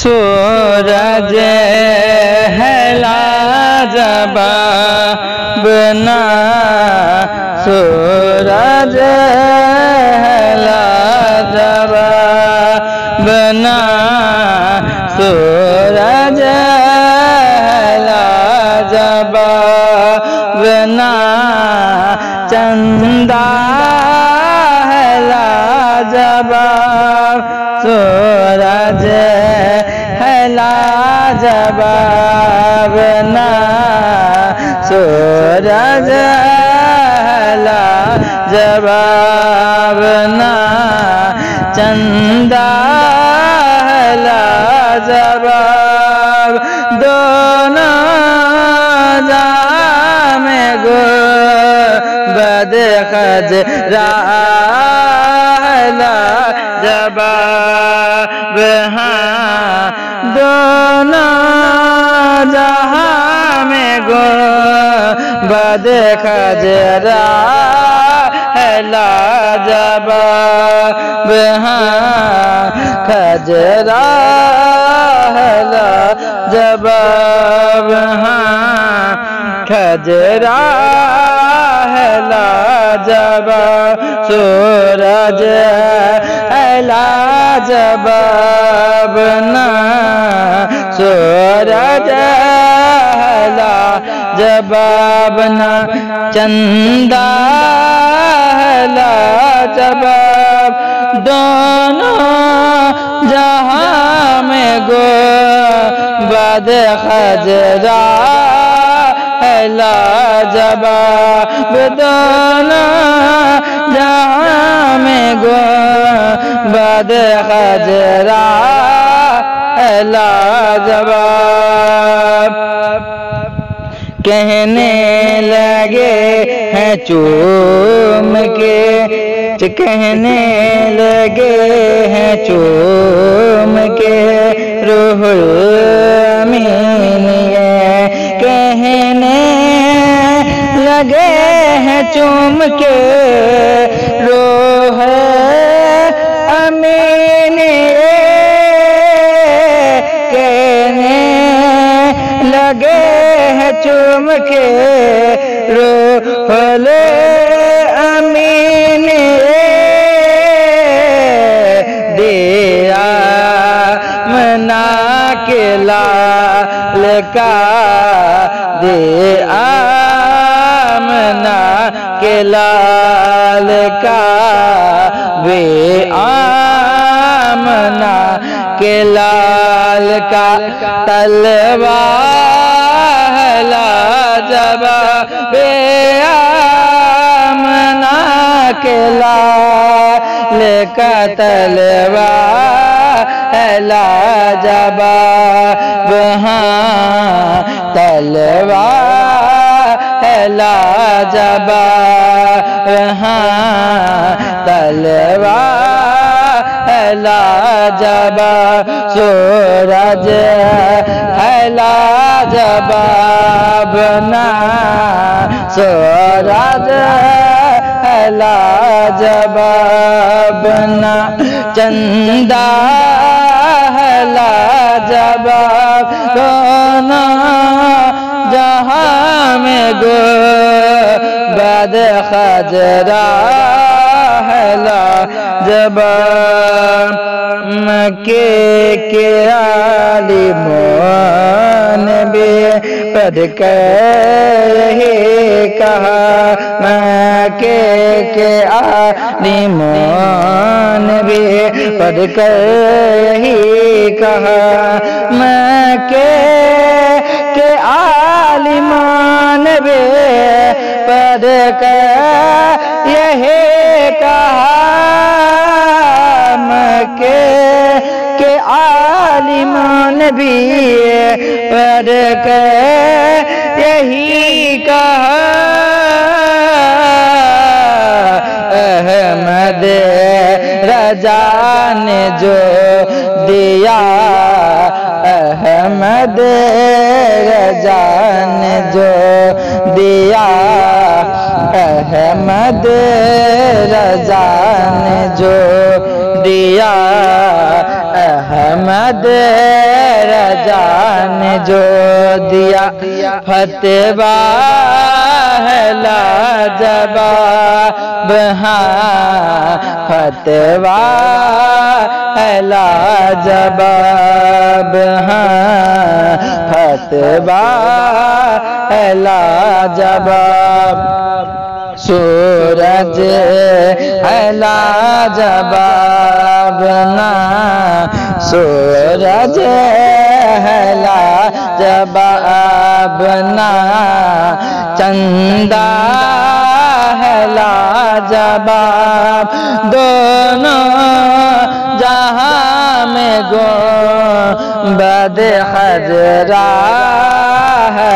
سورج ہے لاجواب نا، سورج ہے لاجواب نا، سورج ہے لاجواب نا، چندہ ہے لاجواب، سورج ہے لاجواب نا، سورج ہے لاجواب نا، چندہ ہے لاجواب، دونوں جہاں میں گنبد خضرا ہے لاجواب، ہاں دونوں جہاں میں گنبد خضرا ہے لاجواب، ہاں خضرا ہے لاجواب، ہاں خضرا ہے لاجواب، سورج ہے لاجواب نا، سورج ہے لاجواب نا، چندہ ہے لاجواب، دونوں جہاں میں گنبد خضرا ہے لاجواب، دونوں جہاں میں گنبد خضرا ہے لاجواب، کہنے لگے ہیں چوم کے، کہنے لگے ہیں چوم کے، روح الامین یہ کہنے لگے ہیں چوم کے، روح امین کہنے لگے ہیں چوم کے، روح امین دیا منا کے لال کا، دیا منا کے لال کا، بے آمنا کے لال کا، تلوار ہے لاجواب، بے آمنا کے لال کا، تلوار ہے لاجواب، ہاں تلوار ہے لاجواب، ہاں تلوار ہے لاجواب، سورج ہے لاجواب نا، سورج ہے لاجواب نا، چندہ ہے لاجواب، دونوں جہاں میں گنبد خضرا ہے لاجواب، مکے کے عالموں نے بھی پڑھ کر یہی کہا، مکے کے عالموں نے بھی پڑھ کر یہی کہا، مکے کے عالموں نے بھی پڑھ کر یہی کہا، مکے کے عالموں نے بھی پڑھ کر یہی کہا، احمد رضا نے جو دیا، احمد رضا نے جو دیا، احمد رضا نے جو دیا، احمد احمد رضا نے جو دیا فتویٰ ہے لاجواب، ہاں فتویٰ ہے لاجواب، ہاں فتویٰ ہے لاجواب، سورج ہے لاجواب نا، سورج ہے لاجواب نا، چندہ ہے لاجواب، دونوں جہاں میں گنبد خضرا ہے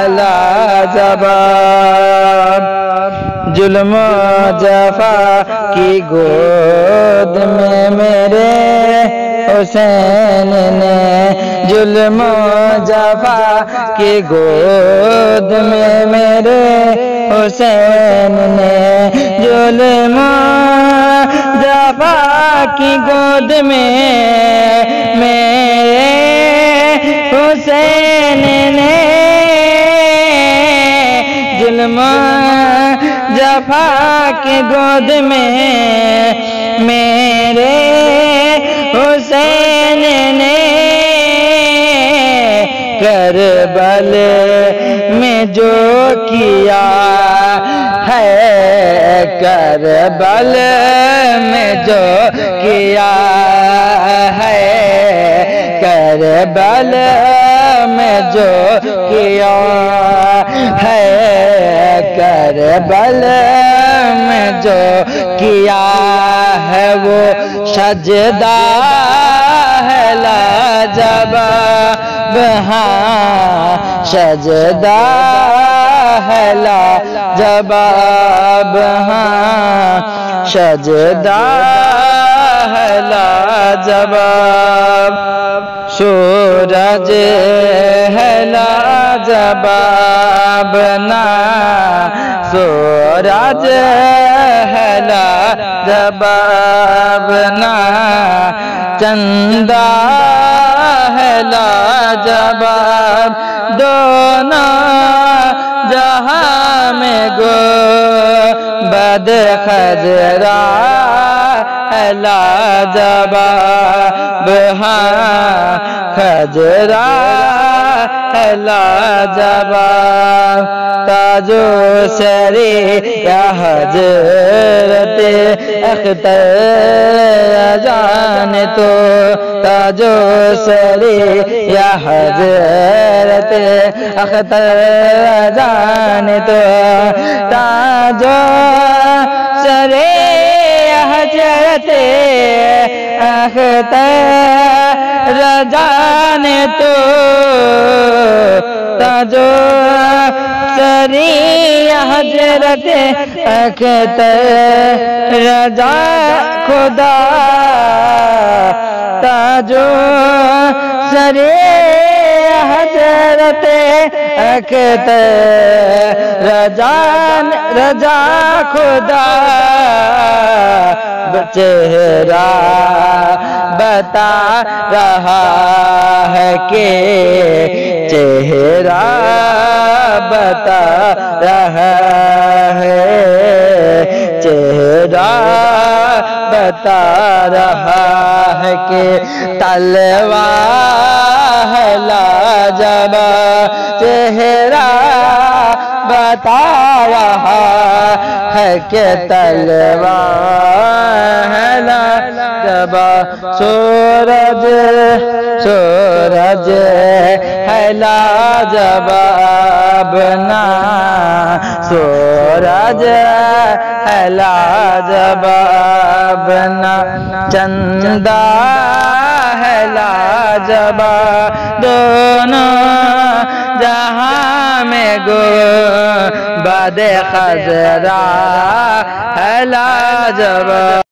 لاجواب، ظلم و جفا کی گود میں میرے حسین نے، ظلم و جفا کی گود میں میرے حسین نے، ظلم و جفا کی گود میں میرے حسین نے، ظلم و جفا کی گود میں میرے حسین نے، کربل میں جو کیا ہے، کربل میں جو کیا ہے، کربل میں جو کیا ہے، کربل میں جو کیا ہے وہ سجدہ ہے لاجواب، ہاں سجدہ ہے لاجواب، ہاں سجدہ ہے لاجواب، سورج ہے لاجواب نا، سورج ہے لاجواب نا، چندہ ہے لاجواب، دونوں جہاں میں گنبد خضرا ہے لاجواب، ہاں خضرا ہے لاجواب، تاج و سری یا حضرت اختر جان تو، تاج و سری یا حضرت اختر جان تو، تاج و سری یا حضرت اختر جان تو، تاج و سری یا حضرت اختر رضا خدا، تاج و سری حضرت اختر رضا خدا، چہرہ بتا رہا ہے کہ چہرہ بتا رہا ہے، چہرہ بتا رہا ہے کہ تلوار ہے لاجواب، چہرہ بتا رہا ہے کہ تلوار ہے لاجواب، سورج ہے لاجواب نا، سورج ہے لاجواب نا، چندہ ہے لاجواب، دونوں جہاں میں گنبد خضرا ہے لاجواب۔